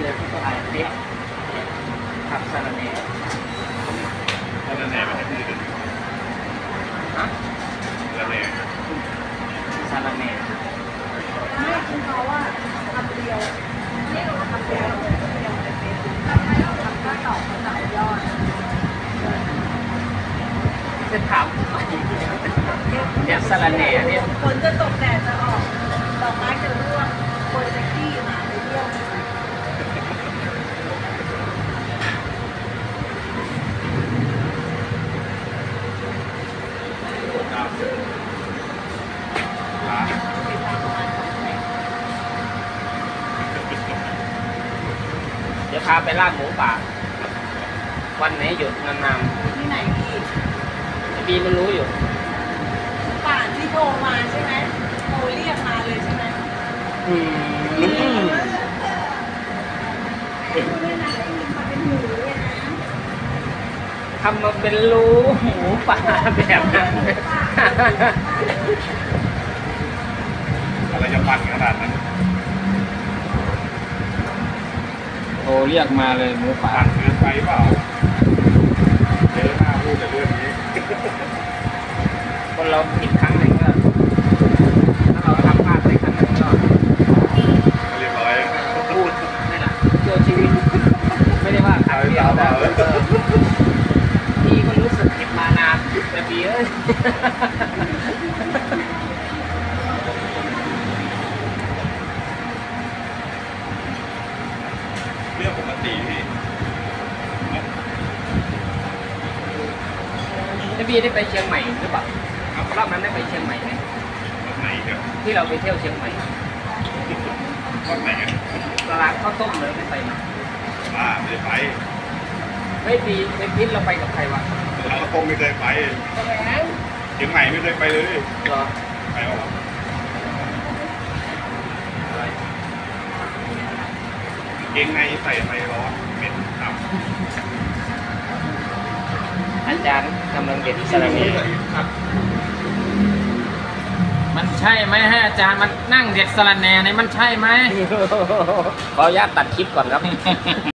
เลยที่ถ่ายเปี๊ยกผัดสลัดแหน่สลัดแหน่ไม่ใช่ที่อื่นฮะสลัดแหน่สลัดแหน่ไม่คือเขาว่าทำเดียวไม่รู้ทำเดียวในเฟซบุ๊กทำก็ต่อเขาต่อยอดจะถามเนี่ยสลัดแหน่เนี่ยฝนจะตกแดดจะออกดอกไม้จะร่วงคนจะขี้หมาไปเที่ยวเดี๋ยวพาไปลาดหมูป่าวันไหนหยุดนานๆที่ไหนพี่ๆปีมันรู้อยู่ป่านที่โทรมาใช่ไหมโทรเรียกมาเลยใช่ไหมทำมาเป็นรู้หมูป่าแบบนั้นอะไรจะปั่นขนาดนั้นโทรเรียกมาเลยหมูป่าเกินไปเปล่าเจอหน้าพูดแต่เรื่องนี้คนเราผิดครั้งหนึ่งก็ถ้าเราทำพลาดไปครั้งหนึ่งก็เรียบร้อยพูดนี่แหละตัวชีวิตไม่ได้ว่าครั้งเดียวแต่พี่ก็รู้สึกผิดมานานแต่พี่เอ้ยเรื่องปกติพี่พี่ได้ไปเชียงใหม่หรือเปล่าครับรอบนั้นได้ไปเชียงใหม่ไหมรอบไหนครับที่เราไปเที่ยวเชียงใหม่รอบไหนกันตลาดข้าวต้มเลยไม่ไปไหมไม่ได้ไปไม่ปีในพิษเราไปกับใครวะเราคงไม่เคยไปเชียงใหม่ไม่เคยไปเลยเหรอไปหรอเกงในใส่ไปร้อนเหม็นครับอาจารย์กำลังเด็ดสลัดแหน่มันใช่ไหมให้อาจารย์มันนั่งเด็ดสลัดแหน่เนี่ยมันใช่ไหมขออนุญาตตัดคลิปก่อนครับ